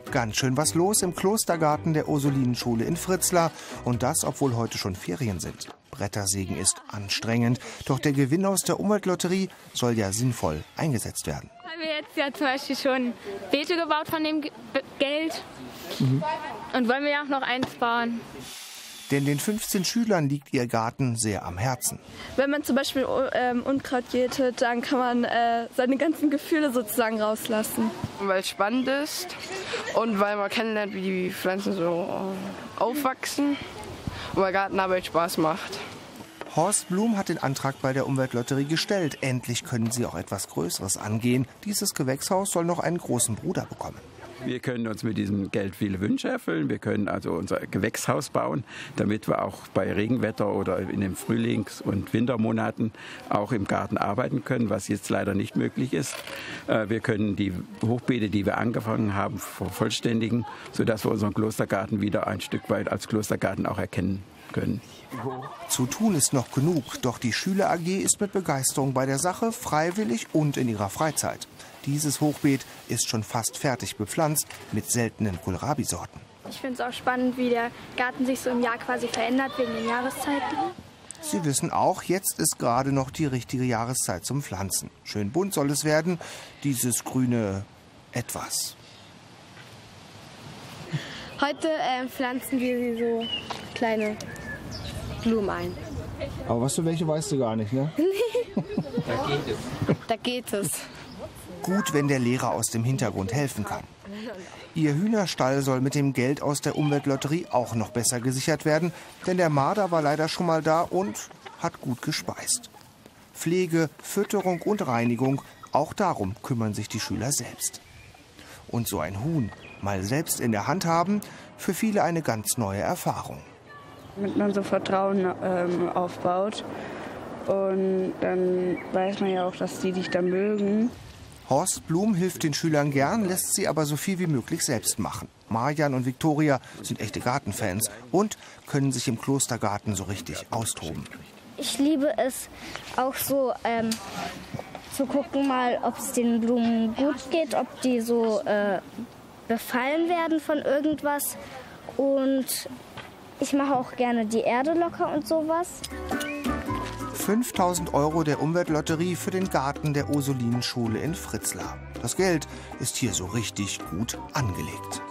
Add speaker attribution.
Speaker 1: Ganz schön was los im Klostergarten der Ursulinenschule in Fritzlar. Und das, obwohl heute schon Ferien sind. Brettersägen ist anstrengend. Doch der Gewinn aus der Umweltlotterie soll ja sinnvoll eingesetzt werden.
Speaker 2: Wir haben jetzt ja zum Beispiel schon Beete gebaut von dem Geld. Und wollen wir ja auch noch eins bauen.
Speaker 1: Denn den 15 Schülern liegt ihr Garten sehr am Herzen.
Speaker 3: Wenn man zum Beispiel Unkraut jätet, dann kann man seine ganzen Gefühle sozusagen rauslassen.
Speaker 4: Weil es spannend ist und weil man kennenlernt, wie die Pflanzen so aufwachsen und weil Gartenarbeit Spaß macht.
Speaker 1: Horst Blum hat den Antrag bei der Umweltlotterie gestellt. Endlich können sie auch etwas Größeres angehen. Dieses Gewächshaus soll noch einen großen Bruder bekommen.
Speaker 5: Wir können uns mit diesem Geld viele Wünsche erfüllen. Wir können also unser Gewächshaus bauen, damit wir auch bei Regenwetter oder in den Frühlings- und Wintermonaten auch im Garten arbeiten können, was jetzt leider nicht möglich ist. Wir können die Hochbeete, die wir angefangen haben, vervollständigen, sodass wir unseren Klostergarten wieder ein Stück weit als Klostergarten auch erkennen können.
Speaker 1: Zu tun ist noch genug, doch die Schüler AG ist mit Begeisterung bei der Sache, freiwillig und in ihrer Freizeit. Dieses Hochbeet ist schon fast fertig bepflanzt mit seltenen Kohlrabi-Sorten.
Speaker 6: Ich finde es auch spannend, wie der Garten sich so im Jahr quasi verändert wegen den Jahreszeiten.
Speaker 1: Sie wissen auch, jetzt ist gerade noch die richtige Jahreszeit zum Pflanzen. Schön bunt soll es werden, dieses grüne Etwas.
Speaker 3: Heute pflanzen wir so kleine Blumen ein.
Speaker 7: Aber was für welche weißt du gar nicht, ne?
Speaker 3: Da geht es.
Speaker 1: Gut, wenn der Lehrer aus dem Hintergrund helfen kann. Ihr Hühnerstall soll mit dem Geld aus der Umweltlotterie auch noch besser gesichert werden, denn der Marder war leider schon mal da und hat gut gespeist. Pflege, Fütterung und Reinigung, auch darum kümmern sich die Schüler selbst. Und so ein Huhn mal selbst in der Hand haben, für viele eine ganz neue Erfahrung.
Speaker 4: Damit man so Vertrauen aufbaut und dann weiß man ja auch, dass die dich da mögen.
Speaker 1: Horst Blum hilft den Schülern gern, lässt sie aber so viel wie möglich selbst machen. Marian und Viktoria sind echte Gartenfans und können sich im Klostergarten so richtig austoben.
Speaker 8: Ich liebe es auch so zu gucken, mal, ob es den Blumen gut geht, ob die so befallen werden von irgendwas. Und ich mache auch gerne die Erde locker und sowas.
Speaker 1: 5.000 € der Umweltlotterie für den Garten der Ursulinenschule in Fritzlar. Das Geld ist hier so richtig gut angelegt.